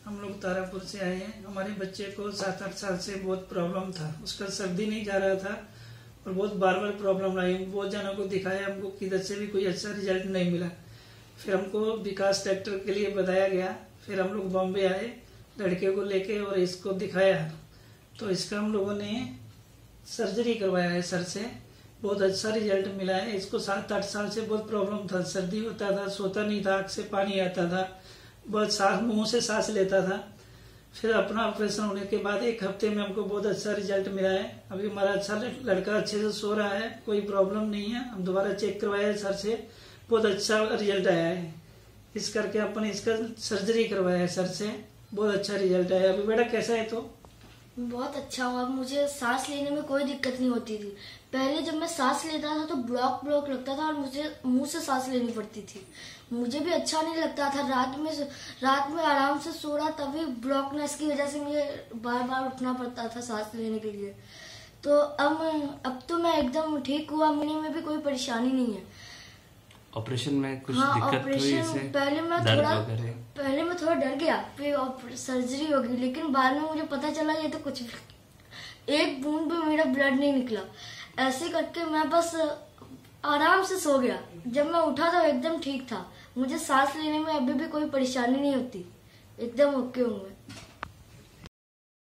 हम लोग तारापुर से आए हैं। हमारे बच्चे को 7-8 साल से बहुत प्रॉब्लम था, उसका सर्दी नहीं जा रहा था और बहुत बार बार प्रॉब्लम रही। बहुत जनों को दिखाया, हमको किधर से भी कोई अच्छा रिजल्ट नहीं मिला। फिर हमको विकास डॉक्टर के लिए बताया गया। फिर हम लोग बॉम्बे आए लड़के को लेके और इसको दिखाया, तो इसका हम लोगों ने सर्जरी करवाया है सर से। बहुत अच्छा रिजल्ट मिला है। इसको 7-8 साल से बहुत प्रॉब्लम था, सर्दी होता था, सोता नहीं था, आँख से पानी आता था, बहुत सांस मुंह से सांस लेता था। फिर अपना ऑपरेशन होने के बाद 1 हफ्ते में हमको बहुत अच्छा रिजल्ट मिला है। अभी हमारा अच्छा लड़का अच्छे से सो रहा है, कोई प्रॉब्लम नहीं है। हम दोबारा चेक करवाया है सर से, बहुत अच्छा रिजल्ट आया है। इस करके अपन इसका सर्जरी करवाया है सर से, बहुत अच्छा रिजल्ट आया। अभी बेटा कैसा है? तो बहुत अच्छा हुआ। मुझे सांस लेने में कोई दिक्कत नहीं होती थी। पहले जब मैं सांस लेता था तो ब्लॉक लगता था और मुझे मुंह से सांस लेनी पड़ती थी। मुझे भी अच्छा नहीं लगता था। रात में आराम से सो रहा, तभी ब्लॉकनेस की वजह से मुझे बार बार उठना पड़ता था सांस लेने के लिए। तो अब तो मैं एकदम ठीक हुआ, मुझे में भी कोई परेशानी नहीं है। ऑपरेशन में कुछ दिक्कत हुई इसे? पहले मैं थोड़ा डर गया, फिर सर्जरी हो गई, लेकिन बाद में मुझे पता चला ये तो कुछ भी, 1 बूंद भी मेरा ब्लड नहीं निकला। ऐसे करके मैं बस आराम से सो गया। जब मैं उठा तो एकदम ठीक था। मुझे सांस लेने में अभी भी कोई परेशानी नहीं होती, एकदम ओके हूँ मैं।